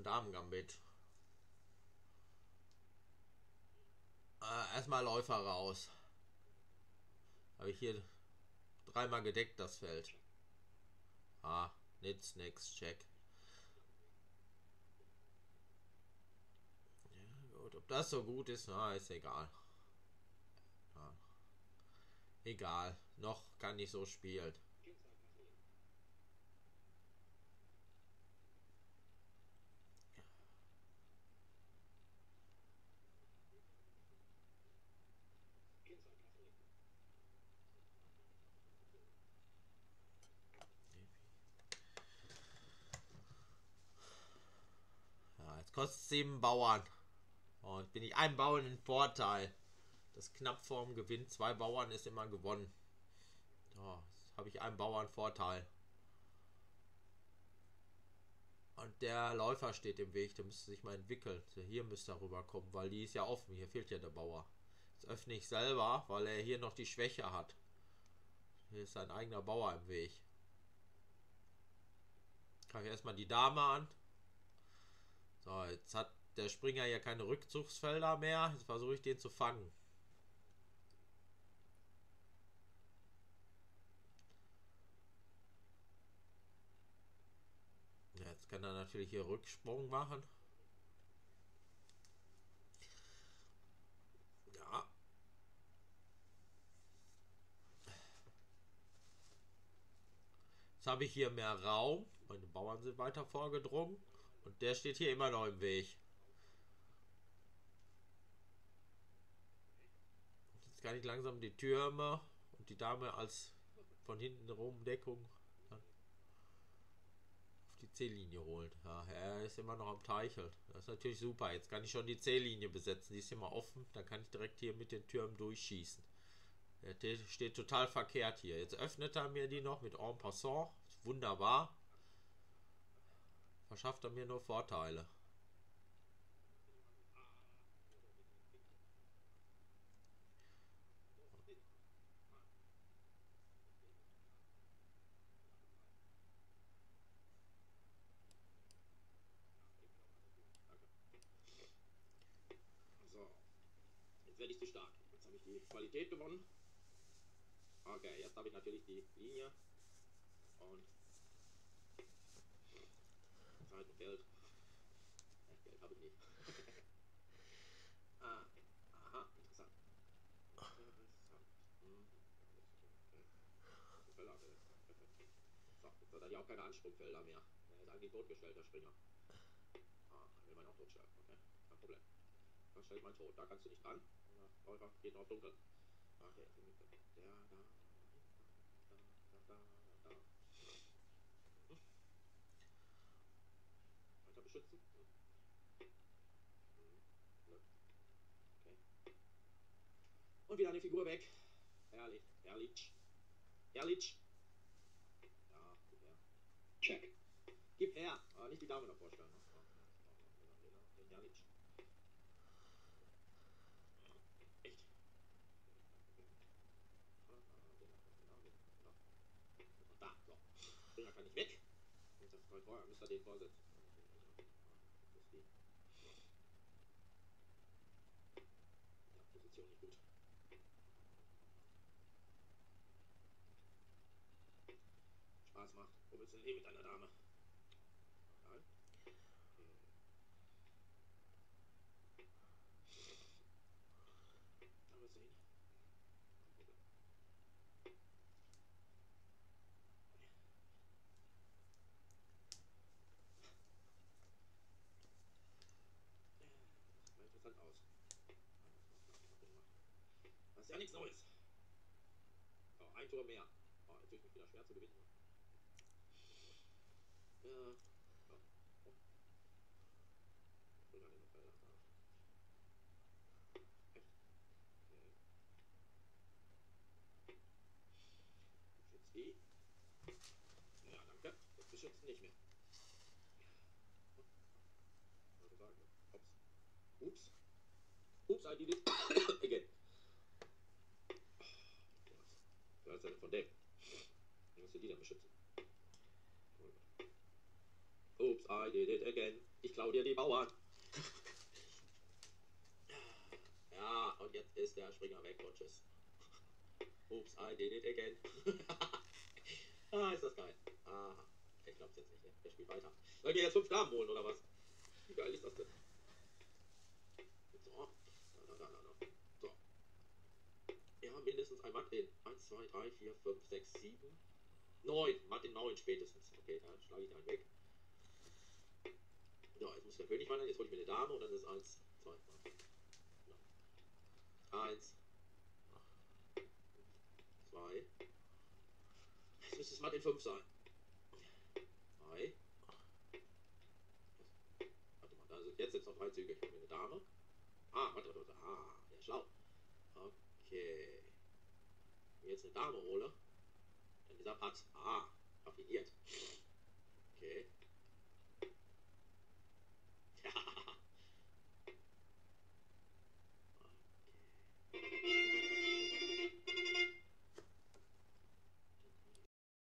Damen-Gambit. Erstmal Läufer raus. Habe ich hier dreimal gedeckt, das Feld. Nix, check. Ja, gut, ob das so gut ist, ist egal. Ja. Egal, noch kann ich so spielen. Ja, jetzt kostet es 7 Bauern. Oh, jetzt bin ich ein Bauern in Vorteil. Das knapp vorm Gewinn. 2 Bauern ist immer gewonnen. Oh, jetzt habe ich einen Bauern Vorteil. Und der Läufer steht im Weg. Der müsste sich mal entwickeln. Hier müsste er rüberkommen, weil die ist ja offen. Hier fehlt ja der Bauer. Jetzt öffne ich selber, weil er hier noch die Schwäche hat. Hier ist sein eigener Bauer im Weg. Greife erstmal die Dame an. So, jetzt hat der Springer ja keine Rückzugsfelder mehr. Jetzt versuche ich den zu fangen. Ja, jetzt kann er natürlich hier Rücksprung machen. Ja. Jetzt habe ich hier mehr Raum. Meine Bauern sind weiter vorgedrungen. Und der steht hier immer noch im Weg. Jetzt kann ich langsam die Türme und die Dame als von hinten rum Deckung auf die C-Linie holen. Ja, er ist immer noch am Teicheln. Das ist natürlich super. Jetzt kann ich schon die C-Linie besetzen. Die ist immer offen. Da kann ich direkt hier mit den Türmen durchschießen. Der steht total verkehrt hier. Jetzt öffnet er mir die noch mit En passant. Wunderbar. Verschafft er mir nur Vorteile. So, jetzt werde ich zu stark. Jetzt habe ich die Qualität gewonnen. Okay, jetzt habe ich natürlich die Linie. Und Zeit und Geld. Geld habe ich nicht. Aha, interessant. So, jetzt hat er ja auch keine Ansprungfelder mehr. Er ist eigentlich totgestellt, der Springer. Will man auch totstellen. Okay, kein Problem. Dann stellt man tot. Da kannst du nicht dran. Der Läufer geht noch dunkel. Okay, der da. Weiter beschützen. Okay. Und wieder eine Figur weg. Herrlich. Herrlich. Herrlich. Ja, gib her. Check. Gib her. Nicht die Dame noch vorstellen. Herrlich. Echt. Da, so. Springer kann nicht weg. Und das vorher müsste er den vorsetzen. Ja, Position nicht gut. Spaß macht. Wo willst du denn hin mit deiner Dame? Nein. Da willst du hin. Sieht mal interessant aus. Das ist ja nichts Neues. Oh, ein Tor mehr. Oh, natürlich nicht wieder schwer zu gewinnen. Ja. Oh. Oh. Echt? Okay. Beschützt die. Ja, danke. Jetzt beschützt nicht mehr. Sollte sagen. Ups. Ups. Ups, I did it. Again. Was ist denn von dem? Wie musst du die dann beschützen? Oops, I did it again. Ich klau dir die Bauern. Ja, und jetzt ist der Springer weg und tschüss. Ups, I did it again. Ah, ist das geil. Ah, ich glaub's jetzt nicht, ne? Der spielt weiter. Soll ich mir jetzt 5 Damen holen, oder was? Wie geil ist das denn? So, So. Ja, mindestens ein Matt in 1, 2, 3, 4, 5, 6, 7, 9. Matt in 9 spätestens. Okay, dann schlage ich einen weg. Ja, jetzt muss der König wandern. Jetzt hole ich mir eine Dame und dann ist es 1, 2, 1, 2. Jetzt müsste es Matt in 5 sein. 3. Warte mal, also jetzt sind es noch 3 Züge. Ich hole mir eine Dame. Ah, warte. Ah, ja, schlau. Okay. Wenn ich jetzt eine Dame hole, dann dieser Patt. Ah, raffiniert. Okay.